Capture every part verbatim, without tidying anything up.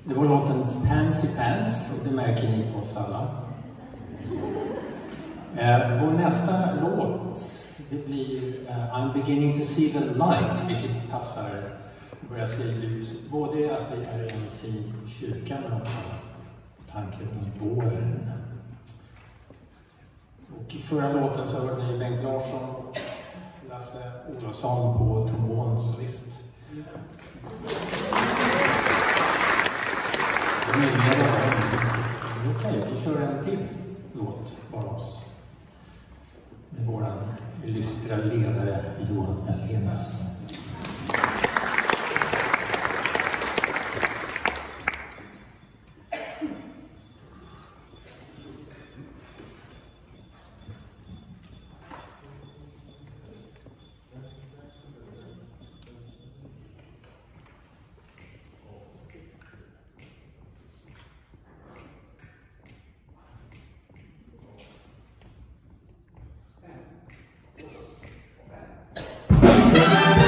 Det var låten Fancy Pants, och det märker ni på oss alla. Eh, vår nästa låt, det blir uh, I'm beginning to see the light, vilket passar börja se ljuset. Både att vi är i en fin kyrka, men också tanken om våren. Och i förra låten så hörde ni Bengt Larsson och Lasse Olofsson på trombon, så visst. Okej, vi kör en till låt bara oss. Med våran illustra ledare Johan Alenius. Thank you.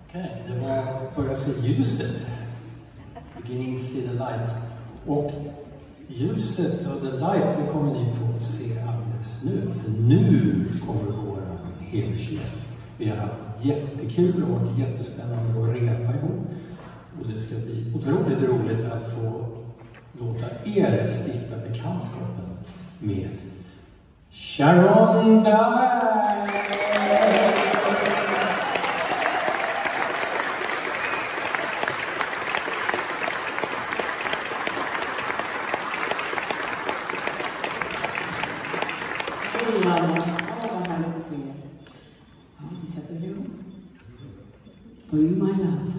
Okej, det var Börja se ljuset. Beginning to see the light. Och ljuset och the light, det kommer ni få se alldeles nu. För nu kommer vår hedersgäst. Vi har haft jättekul och varit jättespännande att repa ihop. Och det ska bli otroligt roligt att få låta er stifta bekantskapen med Sharon Dye. For you, my love.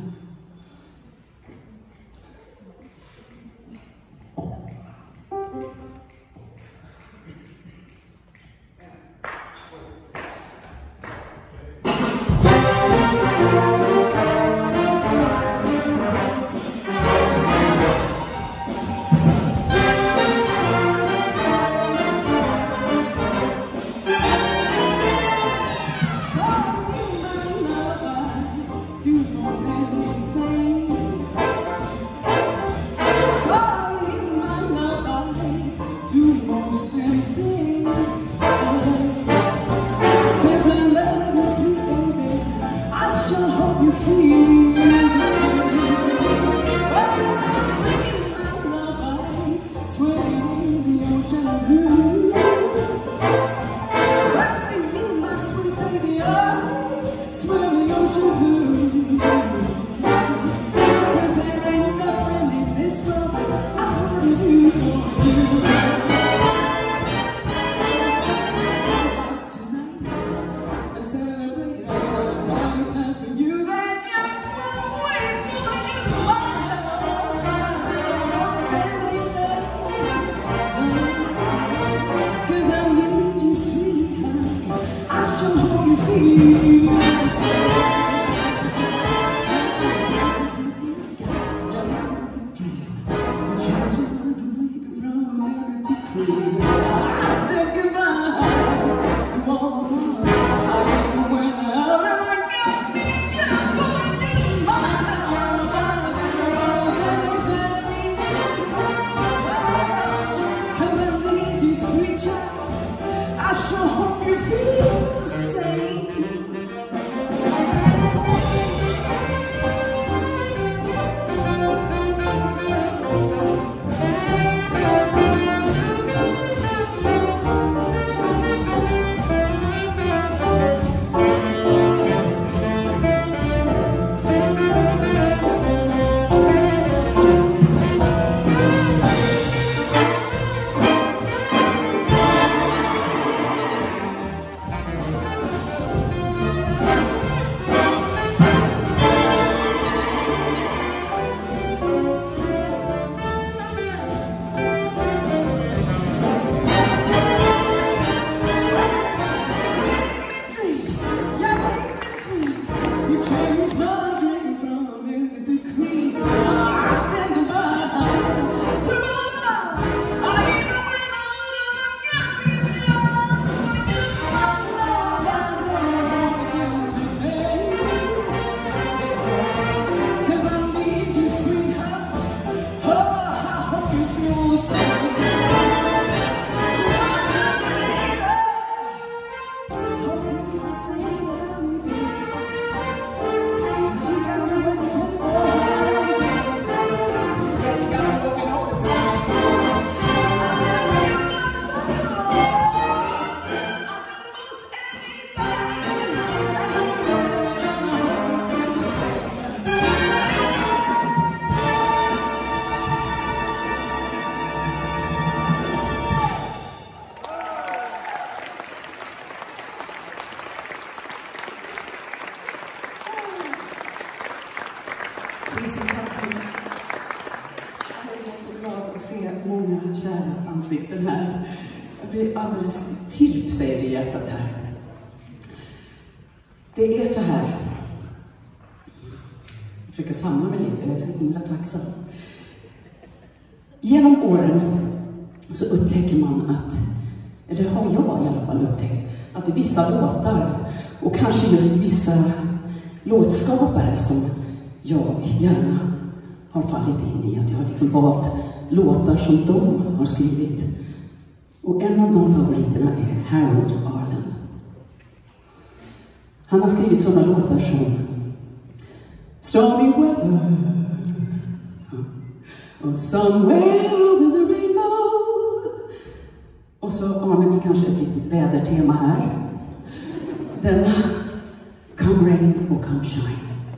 Tusen tack. Jag är så glad att se många kära ansikten här. Jag blir alldeles till, säger det i hjärtat här. Det är så här. Jag försöker samla mig lite, jag är så himla tacksam. Genom åren så upptäcker man att, eller har jag i alla fall upptäckt, att det är vissa låtar och kanske just vissa låtskapare som jag gärna har fallit in i. Att jag har liksom valt låtar som de har skrivit. Och en av de favoriterna är Harold Arlen. Han har skrivit sådana låtar som Stormy Weather och Somewhere Over the Rainbow. Och så anar ni kanske ett litet vädertema här. Denna Come Rain och Come Shine.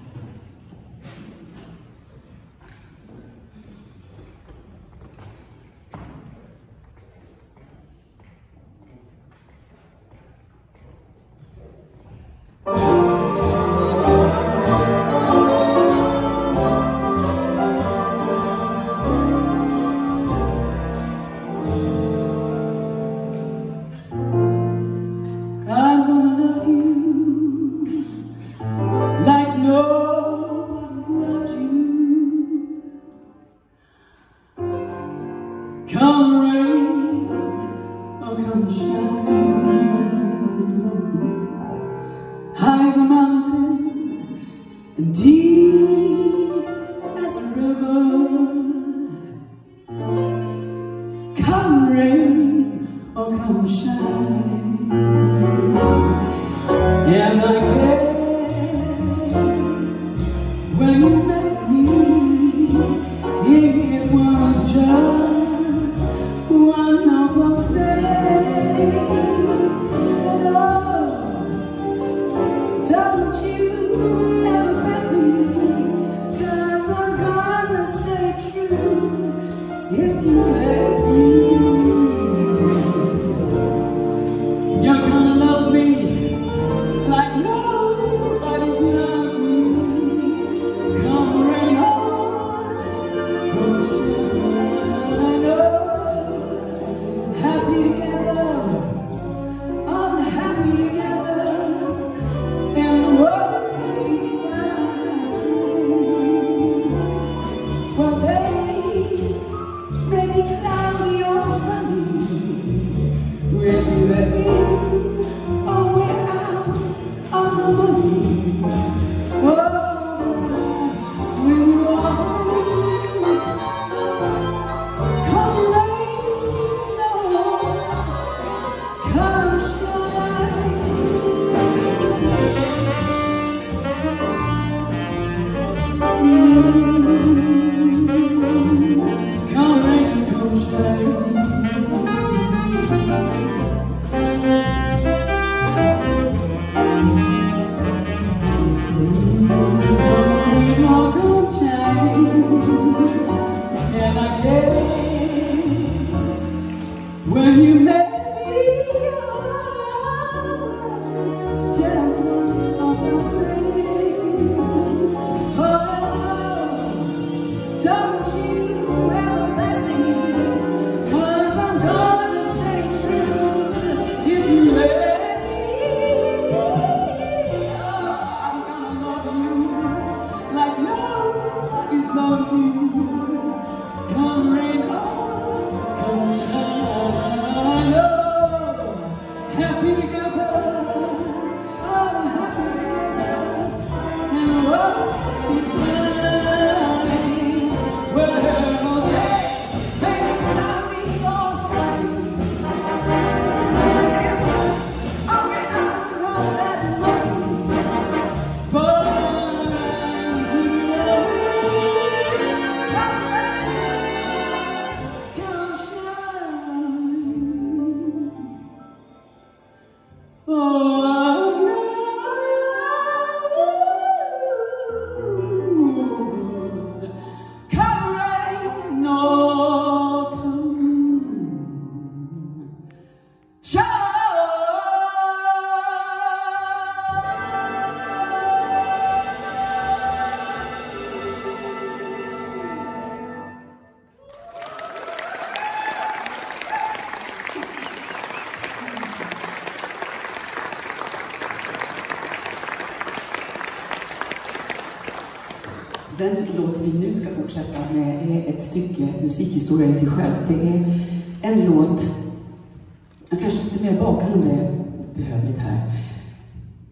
Den låt vi nu ska fortsätta med är ett stycke musikhistoria i sig själv. Det är en låt, jag kanske lite mer bakgrund är behövligt här.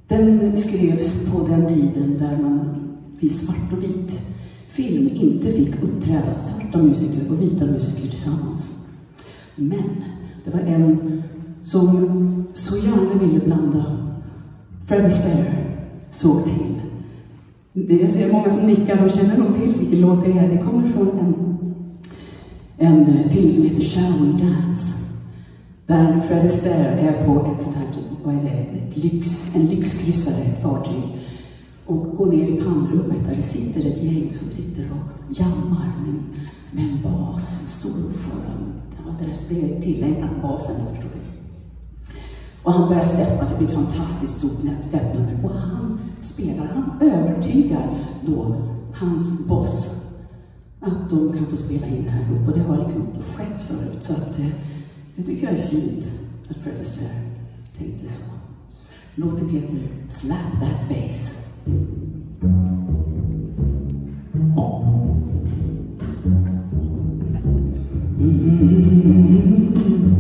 Den skrevs på den tiden där man vid svart och vit film inte fick uppträda svarta musiker och vita musiker tillsammans. Men det var en som så gärna ville blanda. Fred Astaire såg till. Jag ser många som nickar, de känner nog till vilken låt det är. Det kommer från en, en film som heter Shall We Dance. Där Fred Astaire är på ett sånt här, vad är det, ett lyx, en lyxkryssare, ett fartyg. Och går ner i pannrummet där det sitter ett gäng som sitter och jammar med, med en bas, en stor skön. Det är tillägnat basen, jag förstår det. Och han börjar steppa, det blir ett fantastiskt stort steppnummer. Och han spelar, han övertygar då hans boss att de kan få spela in det här ihop. Och det har liksom inte skett förut. Så att det, det tycker jag är fint att Fred Astaire tänkte så. Låten heter Slap That Bass. Mm-hmm.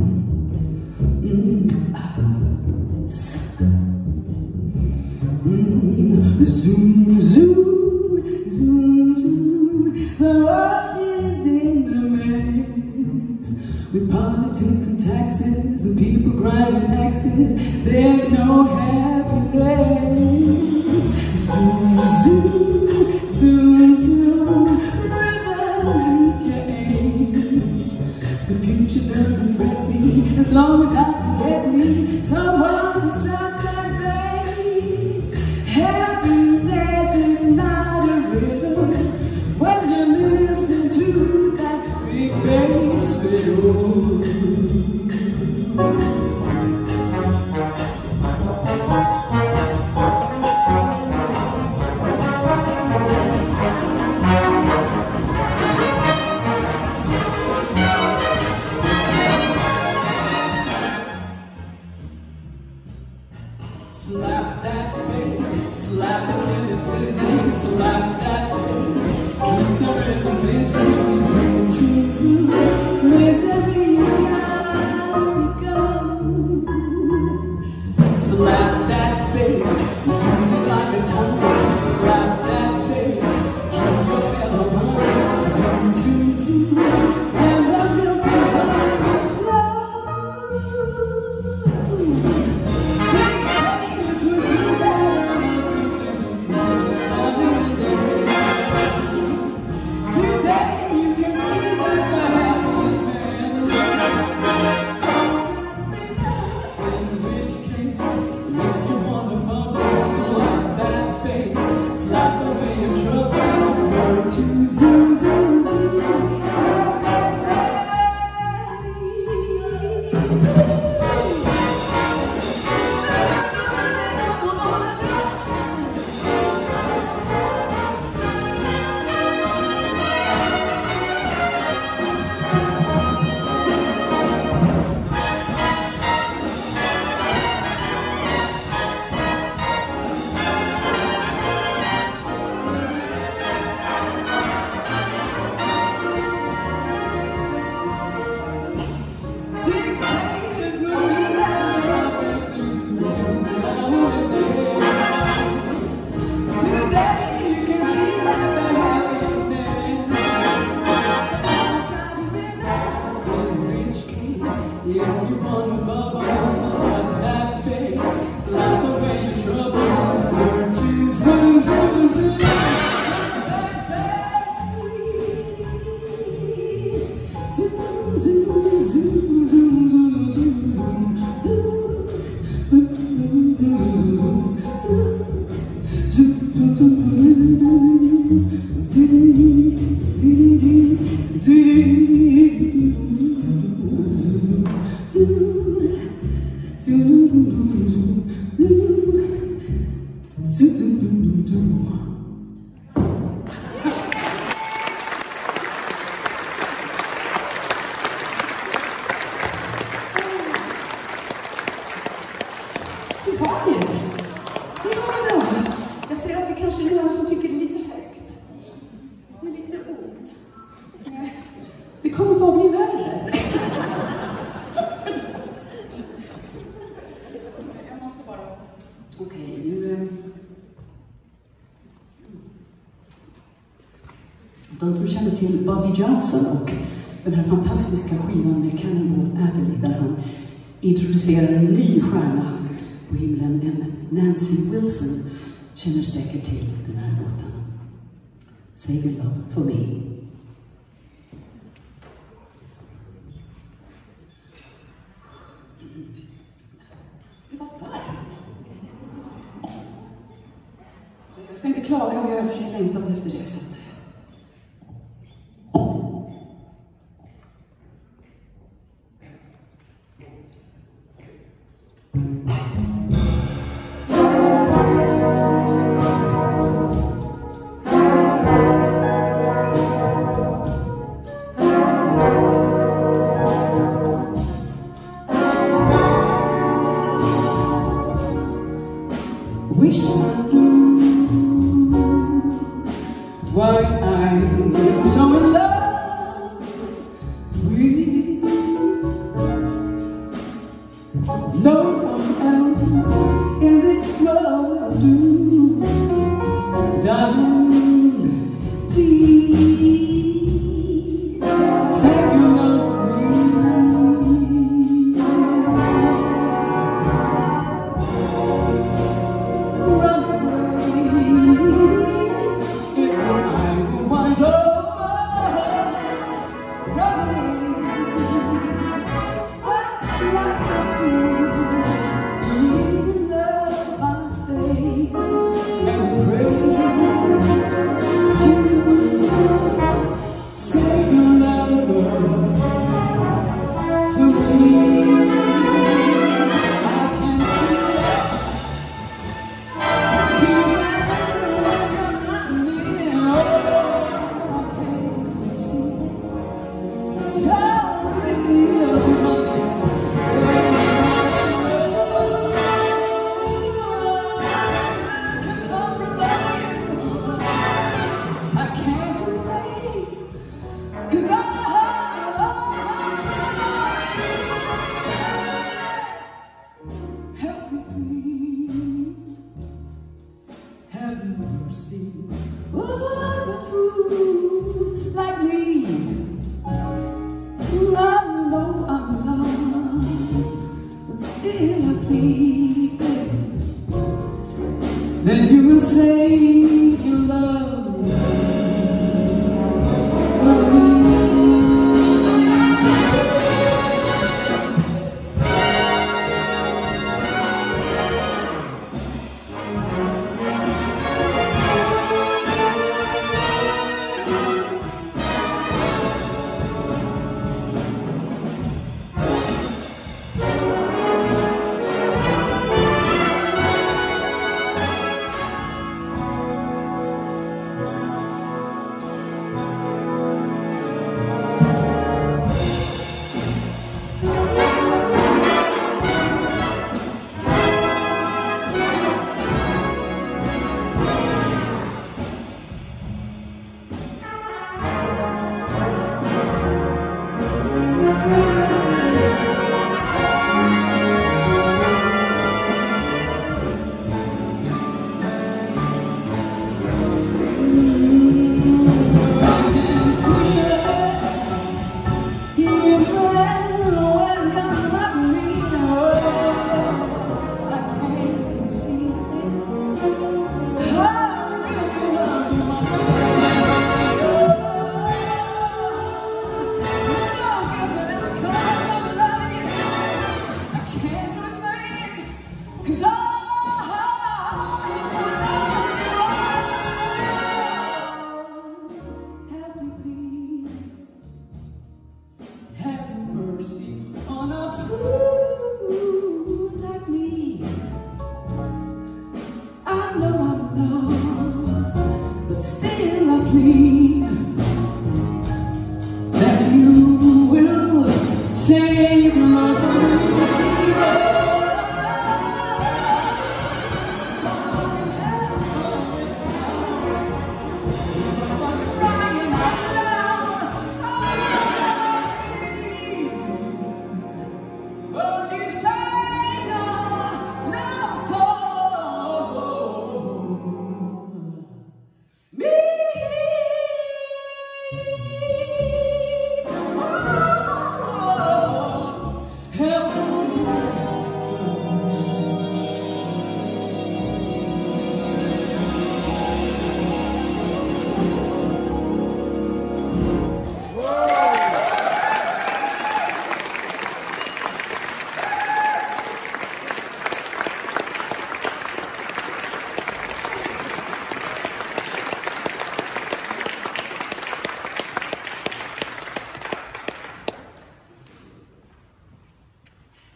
Zoom, zoom, zoom, zoom. The world is in a mess with politics and taxes and people grinding axes. There's no happiness. Zoom, zoom, zoom, zoom. Revolution your aims. The future doesn't fret me as long as I can get me someone to slap that bass. Happiness is not a rhythm when you're listening to that big bass fiddle. Slap that bass, slap it till it's dizzy. Slap that bass, keep the rhythm busy. Zoom, zoom, zoom, misery has to go. Slap that bass, use it like a tongue. Slap that bass, keep your fellow running. Zoom, zoom, zoom, and the milky heart flow. Zoom, zoom, zoom, slap that if you want to bubble, slap that bass, slap away your trouble, learn to zoom, zoom, zoom, that bass, zoom, zoom, zoom, zoom, zoom, zoom, zoom, zoom, zoom, jag ser att det kanske är någon som tycker det är lite högt. Det är lite ont. Det kommer bara bli värre. Jag måste bara Okej, nu... eh, De som känner till Buddy Johnson och den här fantastiska skivan med Cannonball Adderley där han introducerar en ny stjärna på himlen, en Nancy Wilson, känner säkert till den här låten. Save your love for me. Det var varmt. Jag ska inte klaga, men jag har för sig längtat efter det. Så att... Wish I knew why I'm so in love with you. No one else in this world do. Darling, please save your love for me. Then you will save your love for me.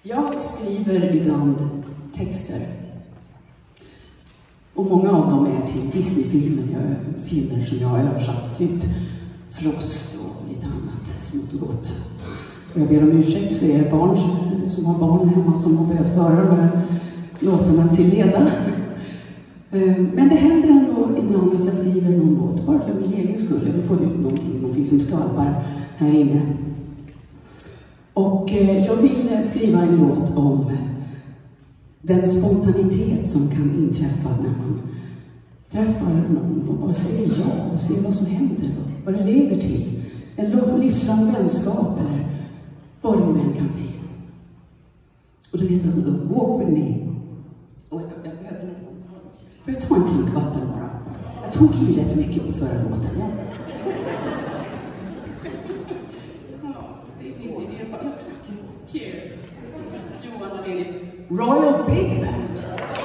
Jag skriver ibland texter. Och många av dem är till Disney-filmer, filmer som jag har översatt, typ Frost och lite annat smått och gott. Och jag ber om ursäkt för er barn som har barn hemma som har behövt höra de här låtarna till leda. Men det händer ändå ibland att jag skriver någon låt, bara för min egen skull. Jag vill få ut någonting, någonting som skvalpar här inne. Och jag vill skriva en låt om den spontanitet som kan inträffa när man träffar någon och bara säger ja och ser vad som händer och vad det leder till. En livslång vänskap eller vad det nu än kan bli. Och den heter Walk With Me. Och jag, jag behövde nästan Får jag ta en klunk vatten bara? Jag tog i rätt mycket på förra låten, ja. Cheers. Johan Amelis Royal Big Band.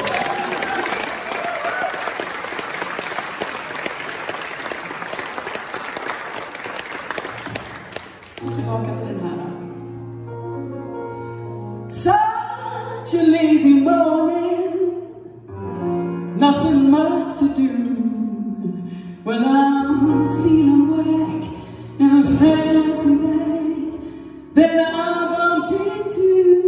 Så tillbaka till den här. Such a lazy morning, nothing much to do. Well, I'm feeling whack and a fancy night that I bumped into.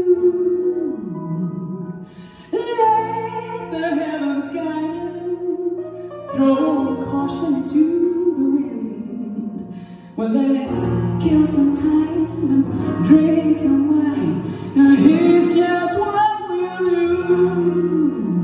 Let the heavens guide us, throw caution to the wind. Well, let's kill some time and drink some wine, and here's just what we'll do.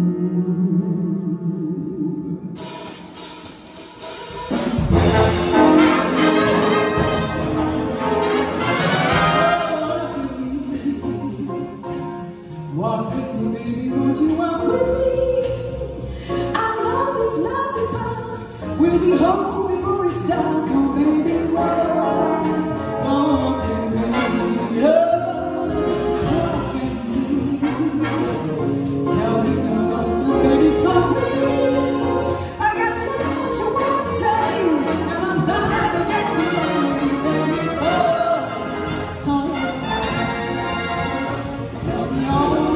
Walk with me, baby, won't you walk with me? I know this lovely path will be home before it's dark. Oh, baby, walk, walk with me. Oh, talk with me. Tell me girls, so baby, talk with me. I got so much I want to tell you, and I'm dying to get to know you, baby. Talk, talk. Tell me all.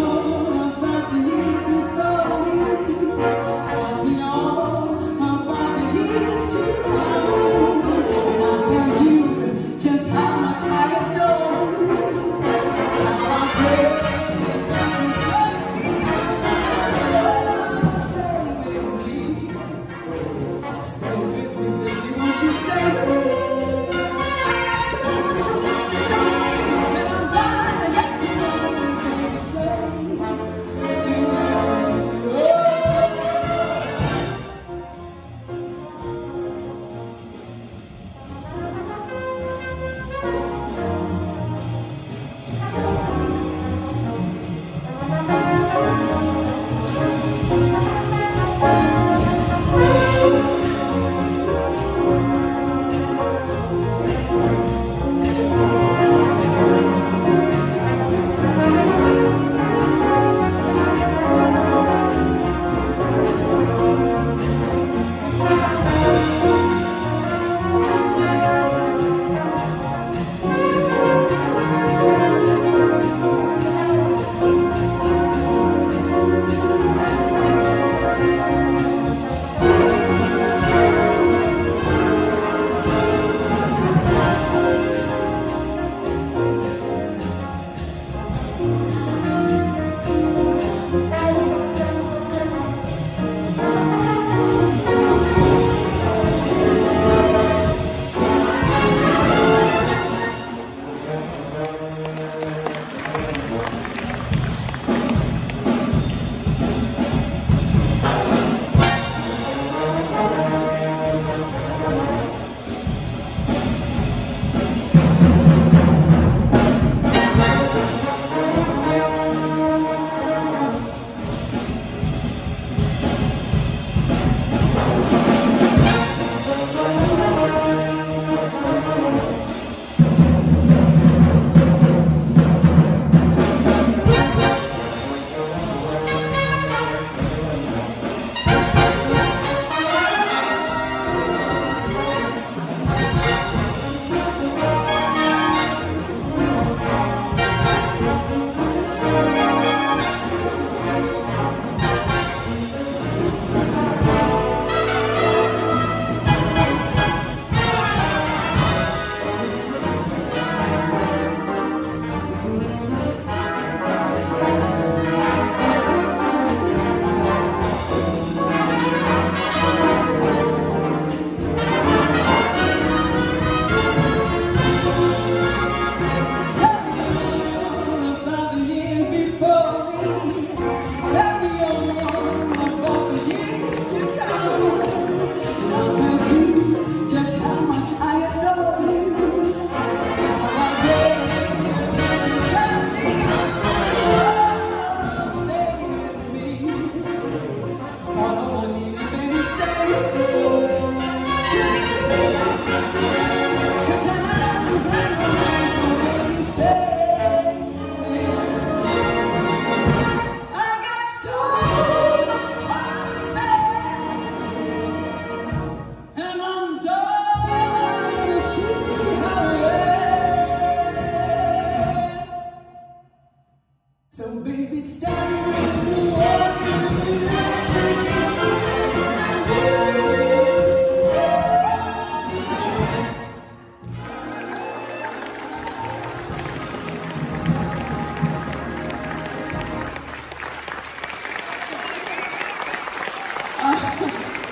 Tell me all about the years to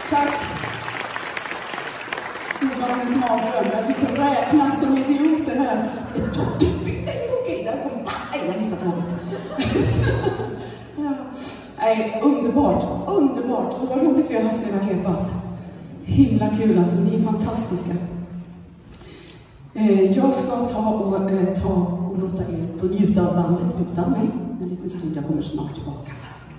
Tack. Skolbarnens mardröm. Jag fick räkna som idioter här. Okej, där kom... Nej, jag missade något. Nej, underbart. Underbart. Och vad roligt vi har haft med er repat. Himla kul alltså. Ni är fantastiska. Jag ska ta och, eh, ta och låta er få njuta av bandet utan mig. En liten stund, jag kommer snart tillbaka.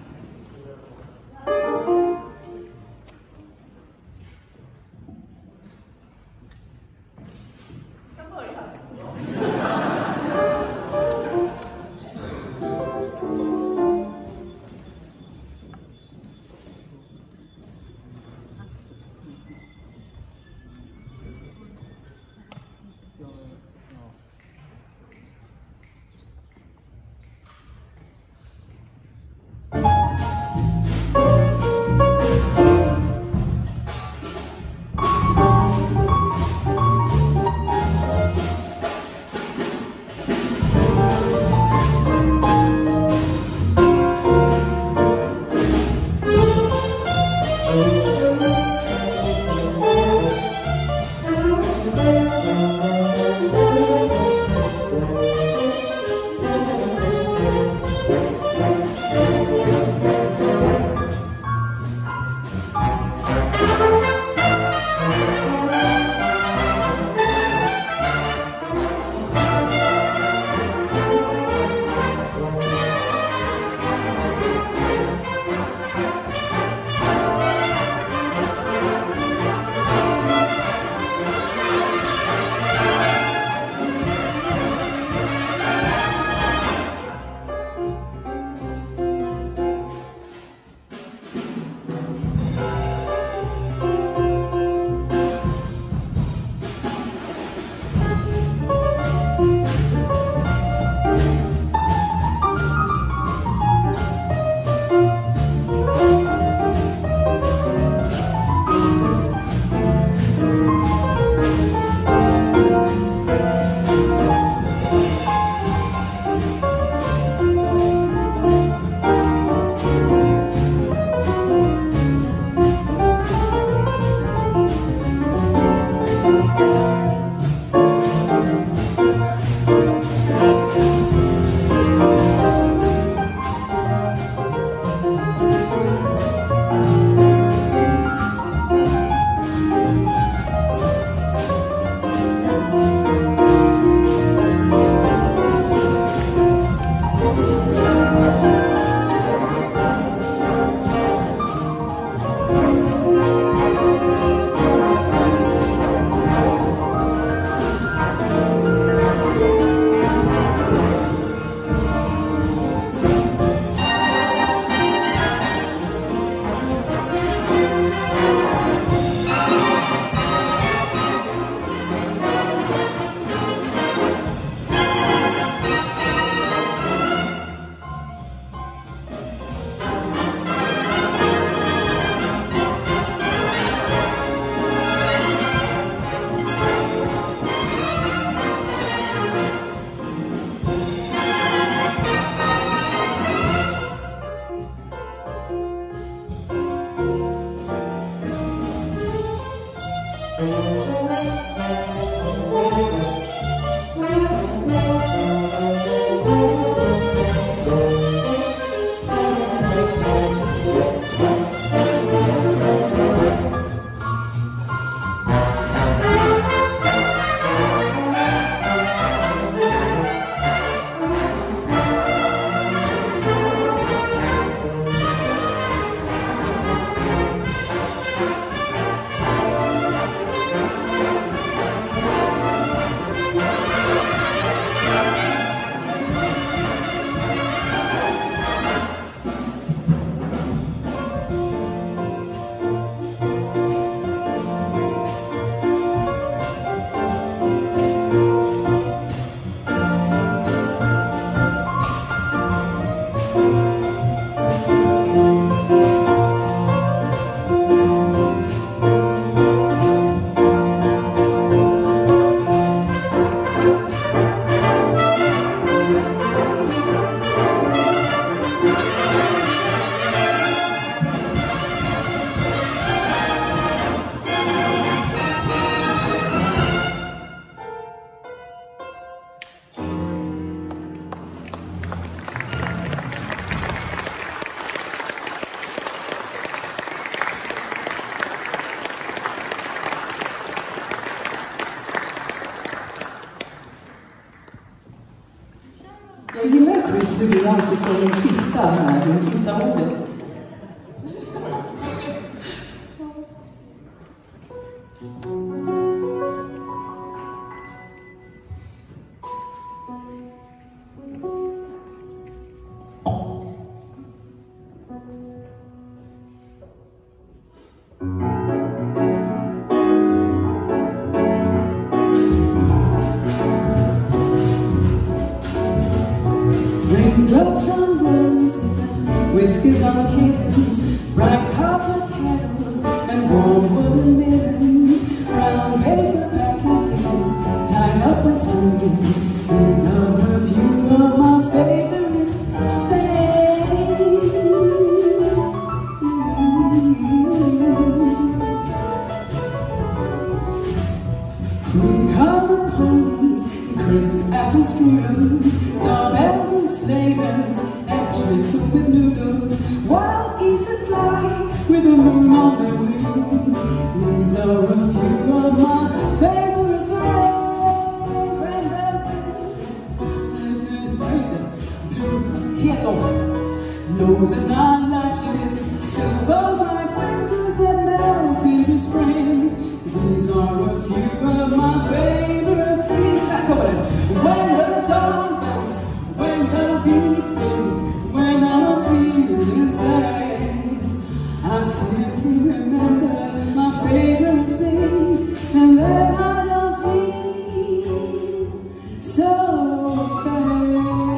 Jag börjar. så vill jag alltid få den sista här, den sista ordet. Raindrops on roses and whiskers on kittens, bright copper kettles and warm wooden mittens, brown paper packages tied up with strings. These are a few of my favorite things. Cream-colored ponies and crisp apple strudels, doorbells and sleigh bells and schnitzel with noodles, wild geese that fly with the moon on their wings. These are a few of my favorite things. Blue het off, nose and eyelashes, silver bright faces that melt into springs. These are a few of my favorite things. I cover it. When the dawn melts, when the bee stings, when I'm feeling sad, I simply remember my favorite things, and then I don't feel so bad.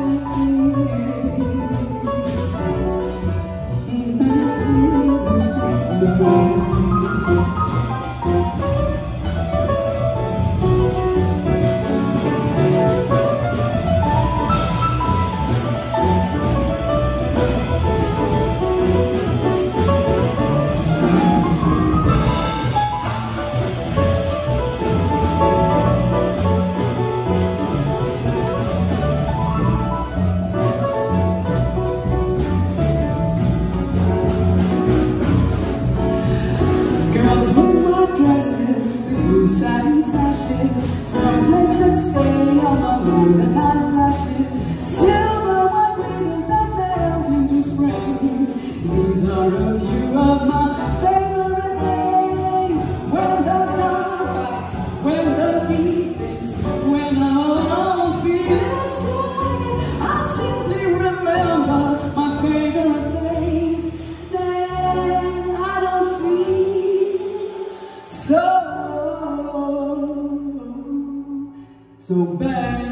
Dresses with blue satin sashes, snowflakes that stay on my nose and eyelashes, silver white windows that melt into spring. These are a few of my favorite things. When the dawn bites, when the bee stings, when I'm feeling sad, I simply remember my favorite things. Then I don't feel so so bad.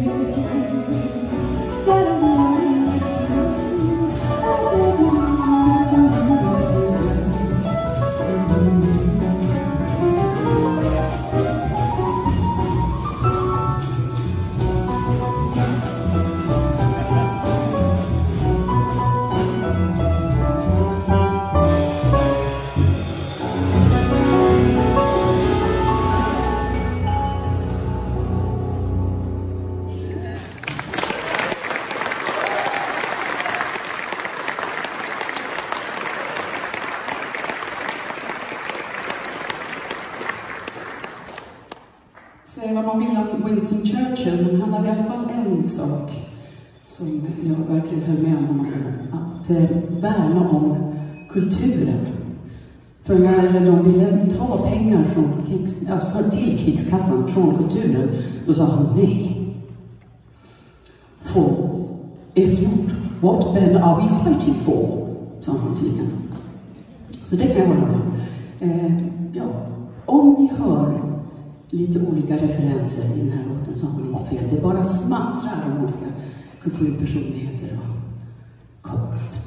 Säga vad man vill om Winston Churchill, men han hade i alla fall en sak som jag verkligen höll med om, att eh, värna om kulturen. För när de ville ta pengar från krigs, ja, för, till krigskassan från kulturen, då sa han nej. For if not, what then are we fighting for? Sa han tydligen. Så det kan jag hålla med om. Eh, ja, om ni hör lite olika referenser i den här låten så har man inte fel. Det bara smattrar om olika kulturpersonligheter och konst.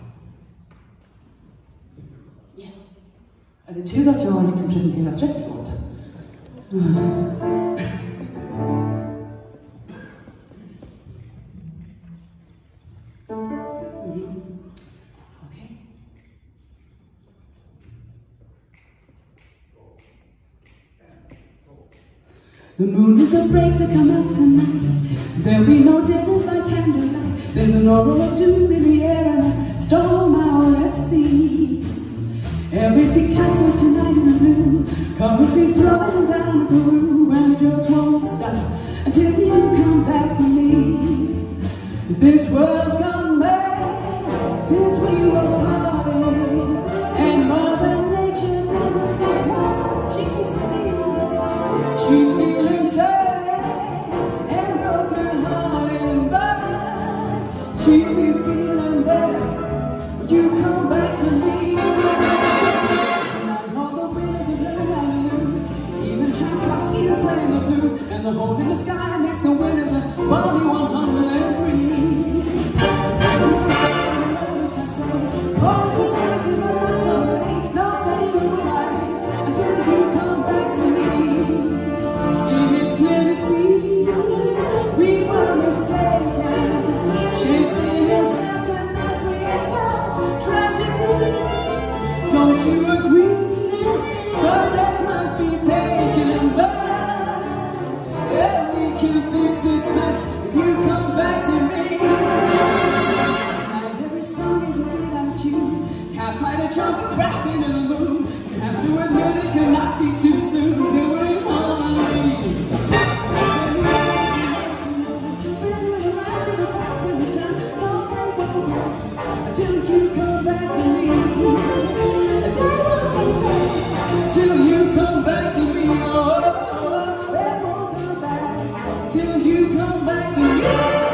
Yes. Är det tur att jag har liksom presenterat rätt låt? Mm. The moon is afraid to come out tonight. There'll be no dinners by candlelight. There's an aura of doom in the air and a storm out at sea. Every Picasso tonight is blue. Currency's plummeting down to Peru, and it just won't stop until you come back to me. This world's gone mad since we were parted, and Mother Nature doesn't think what she can see. She's feeling sad and broken hearted, but she'll be feeling better when you come back to me. Tonight all the winners are learning how to lose. Even Tchaikovsky is playing the blues, and the hole in the sky makes the winners a Bobby one hundred three. Don't you agree? First steps must be taken, but yeah, we can fix this mess if you come back to me. Tonight every song is a bit out of tune. Can't try to jump and crashed into the moon. You have to admit it cannot be too soon till we're in harmony. Until you come back to me. Till you come back to me, oh, oh, they won't come back. Till you come back to me.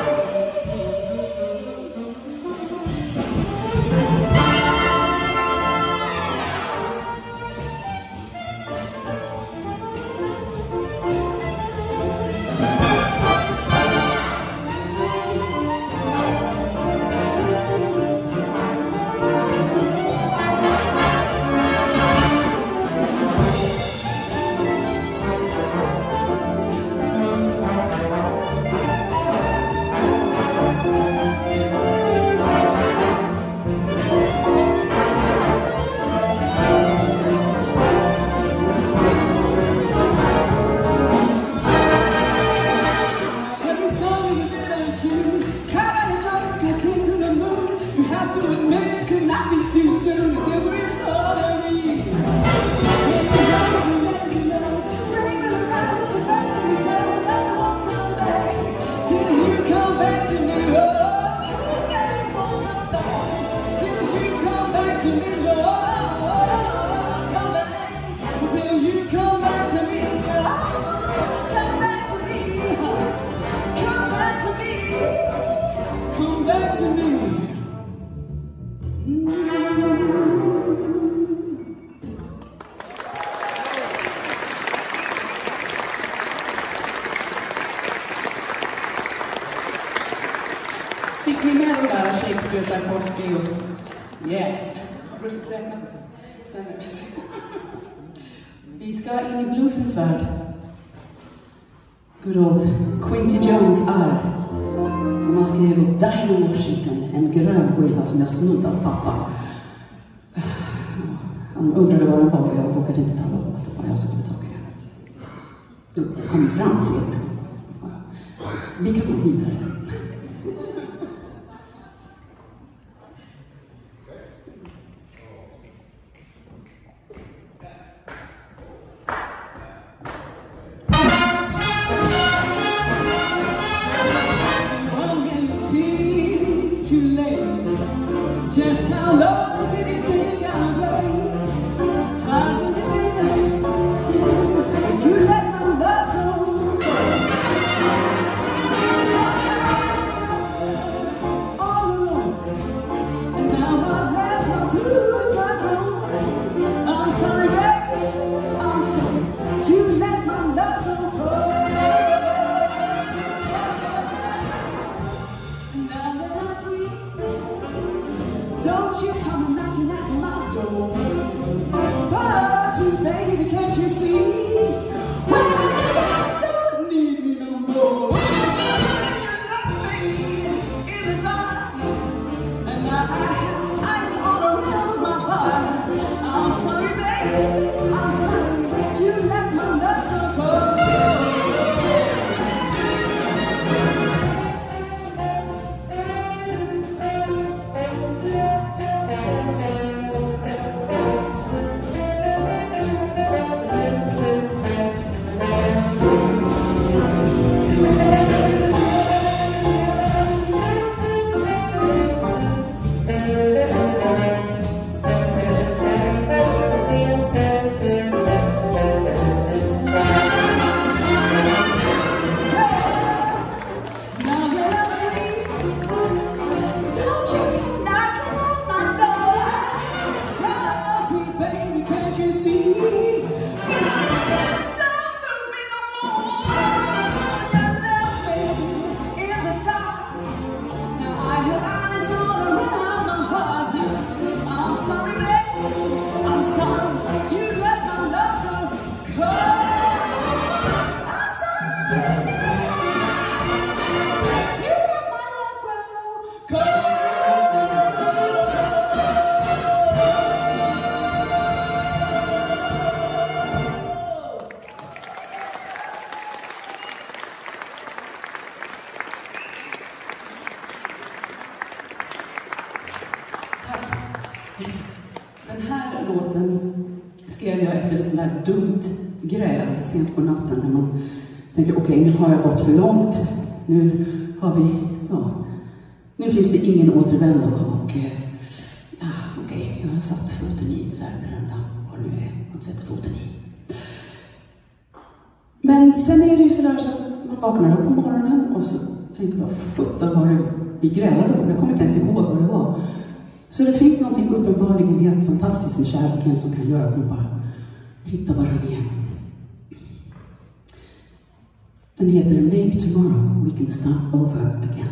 Fick ni med den där Shakespeare, Tchaikovsky och... Yeah. Vi ska in i bluesens värld. Good old Quincy Jones är, som han skrev åt Dinah Washington, en grön skiva som jag snodde av pappa. Han undrade vad den var och jag vågade inte tala om att det var jag som hade tagit den. Det kom fram senare. Vi kan gå vidare. Just how long did you think I'd wait? How did you think that you let my love go? här låten skrev jag efter ett sånt där dumt gräl sent på natten när man tänker, okej, okay, nu har jag gått för långt. Nu har vi, ja, nu finns det ingen återvändo och eh, ja, okej, okay, jag har satt foten i det där berömda, vad nu är man sätter foten i. Men sen är det ju sådär så man vaknar upp på morgonen och så tänker man, sjutton var det vi grälade om, jag kommer inte ens ihåg vad det var. Så det finns någonting uppenbarligen helt fantastiskt med kärleken som kan göra att man bara hittar varandra igen. Den heter Maybe Tomorrow We Can Start Over Again.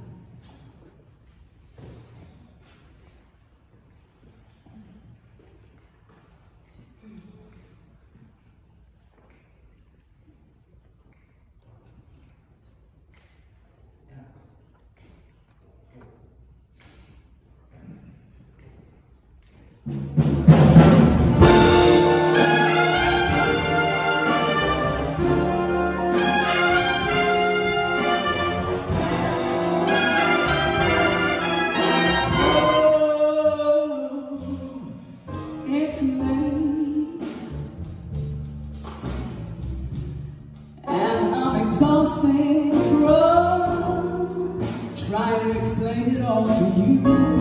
Exhausted from trying to explain it all to you.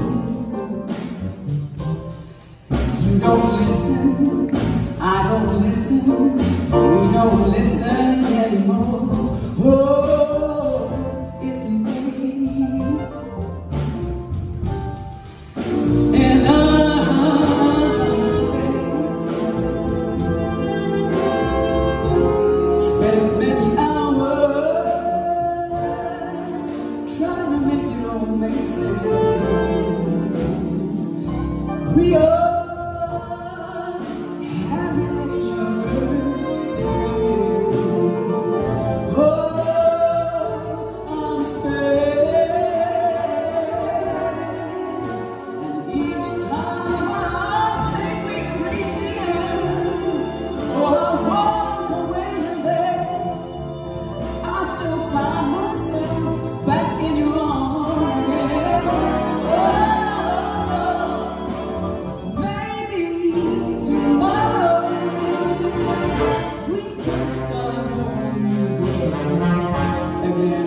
You don't listen, I don't listen, we don't listen anymore. Oh, it's late, and I'm spent, spent many hours trying to make it all make sense. We are having each other's defense. Oh, I'm spent, and each time I think we've reached the end, or I walk away with it, I still find myself back in your arms again. Oh, maybe tomorrow we can start over again.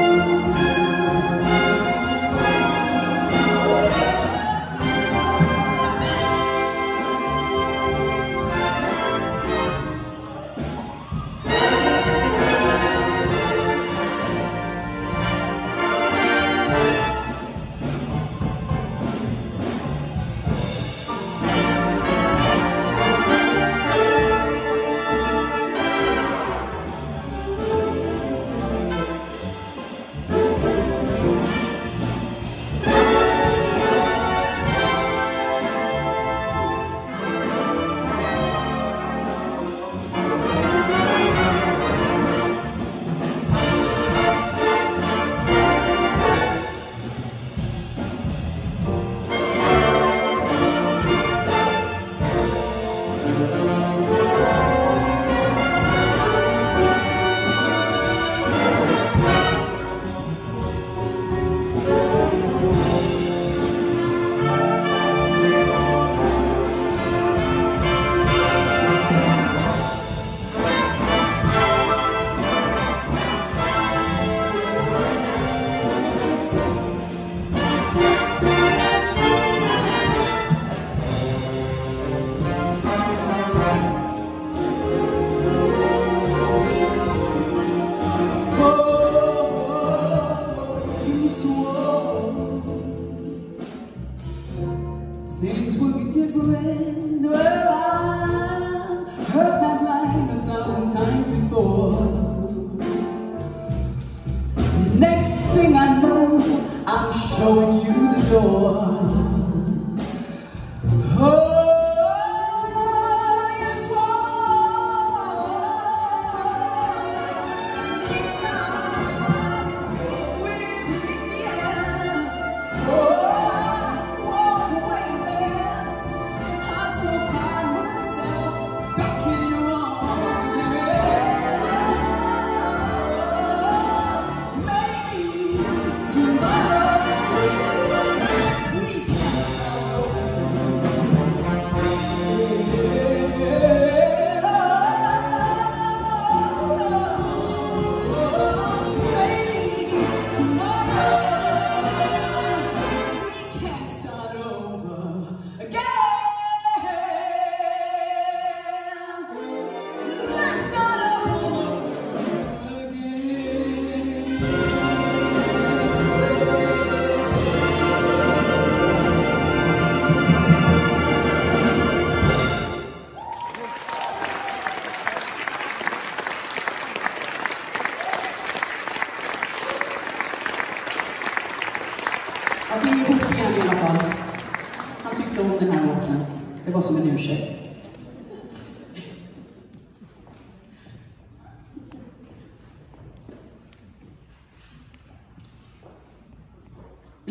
Things would be different. Well, I've heard that line a thousand times before. Next thing I know, I'm showing you the door. Oh, yes, each time I think we've reached the end. Oh, tomorrow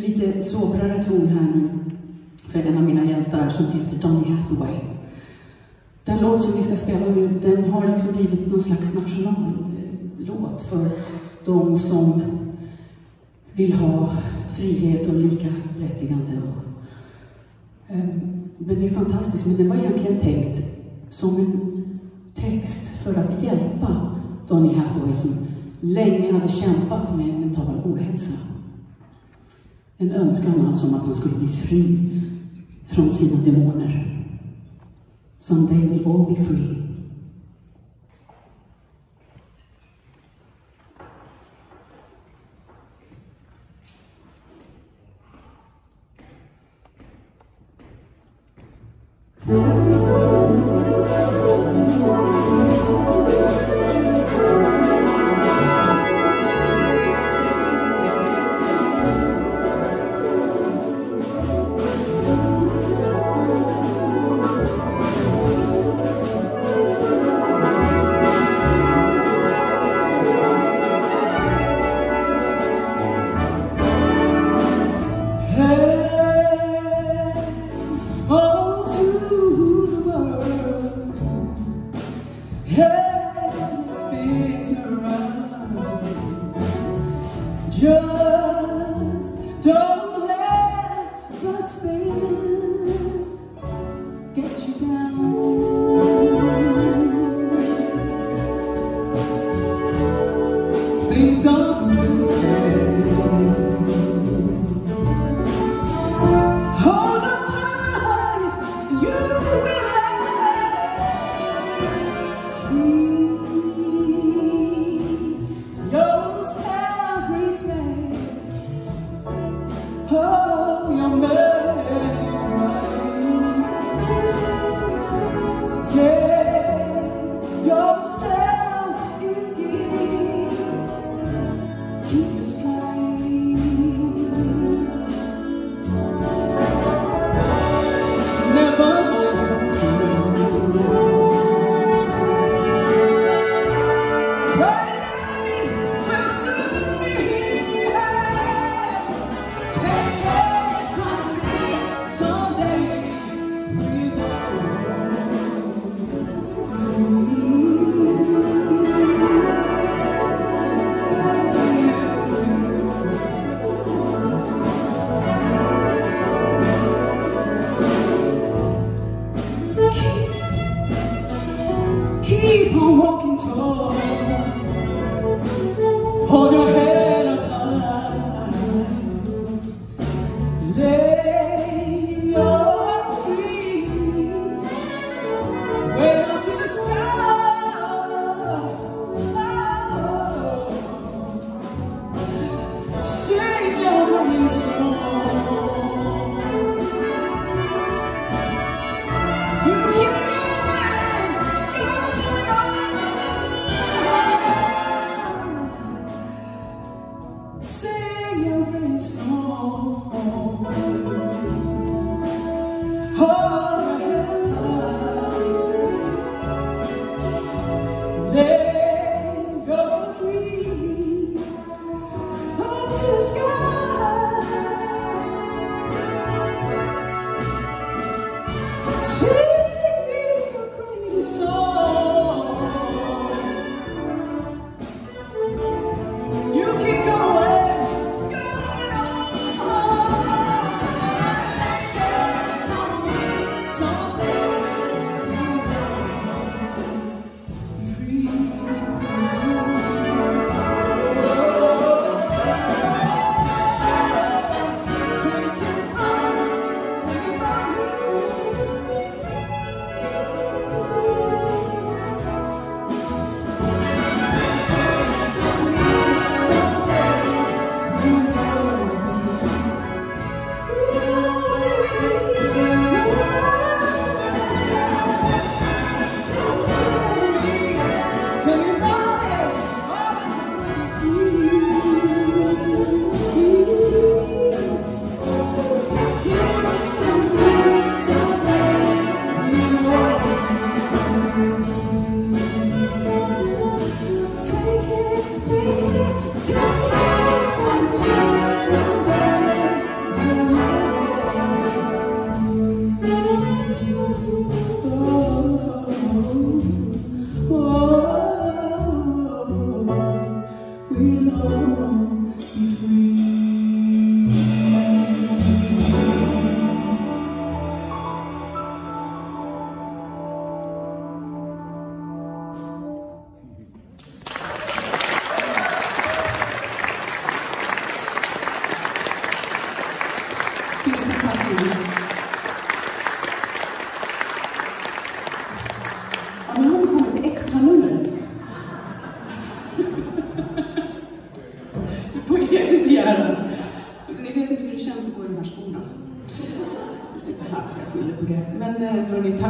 lite sobrare ton här nu för en av mina hjältar som heter Donny Hathaway. Den låt som vi ska spela nu, den har liksom blivit någon slags nationallåt för de som vill ha frihet och lika berättigande. Den är fantastisk, men den var egentligen tänkt som en text för att hjälpa Donny Hathaway som länge hade kämpat med mental ohälsa. En önskan alltså om att han skulle bli fri från sina demoner. Someday we'll all be free. Just don't let the spin get you down. Things are moving fast. Hold on tight, and you will last. Free your self-respect. Oh, you're made right. Get yourself in gear. Keep your stride. Never mind your fear. Brighter days will soon be here. Take it from me, someday we'll keep on walking tall. Hold your head up high. Lay your dreams way up to the sky. Sing your grace song. You keep moving.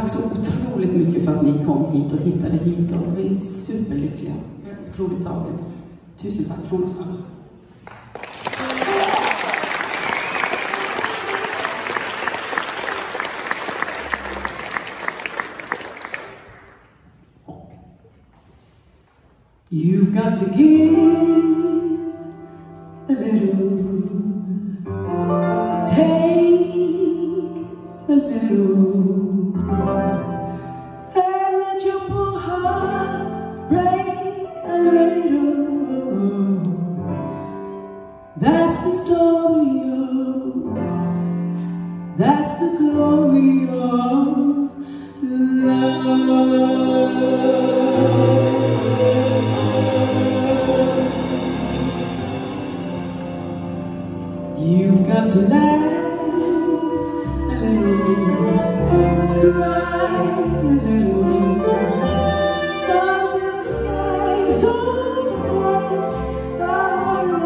tack så otroligt mycket för att ni kom hit och hittade hit. Och vi är superlyckliga. Otroligt tagen. Tusen tack från oss alla. You've got to give a little, take a little, and let your poor heart break a little. That's the story of, that's the glory of love. You've got to laugh a little, cry a little, until the skies go black a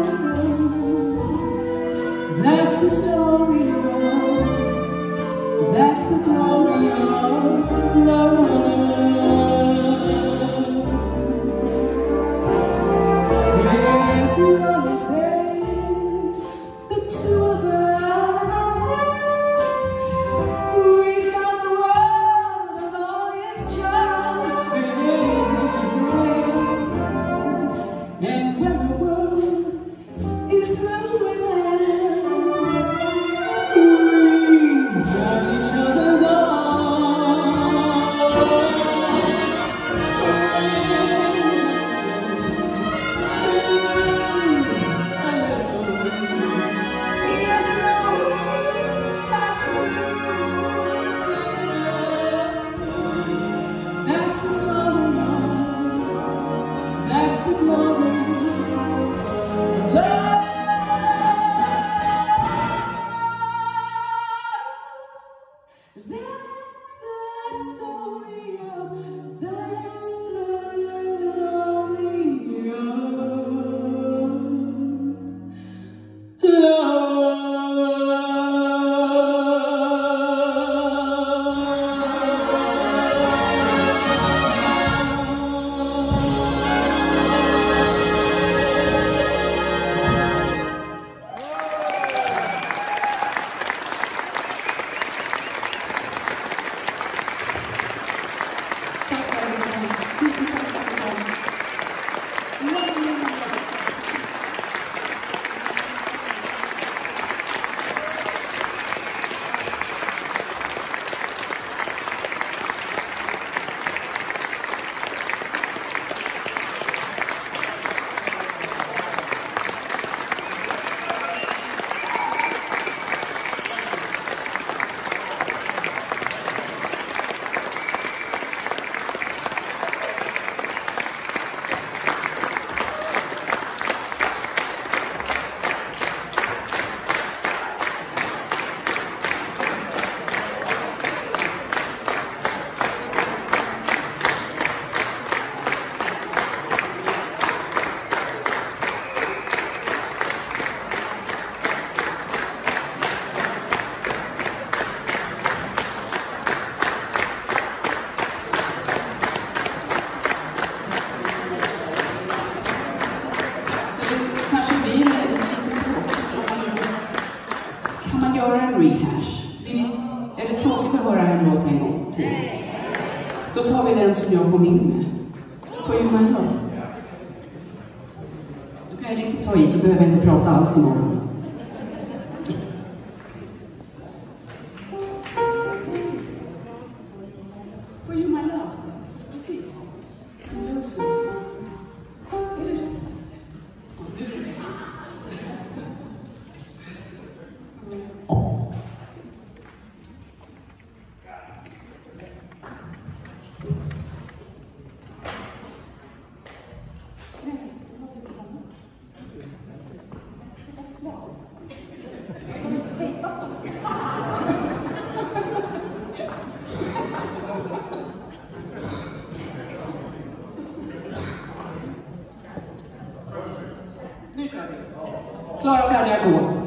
little. That's the story of, that's the glory of love. Yes, love is there. Two of us, we've got the world and all its charms, and when the world is through with us, we've got each other's arms. That's the story of, that's the glory of love. That's the story of, that's the glory of love. Rehash. Är det tråkigt att höra en låt en gång till? Då tar vi den som jag kom in med. Får ju man då? Då kan jag riktigt ta i så behöver jag inte prata alls imorgon. For you my love. Precis. Är det rätt? Ja, nu är det precis. Nu kör vi. Klara, färdiga, gå.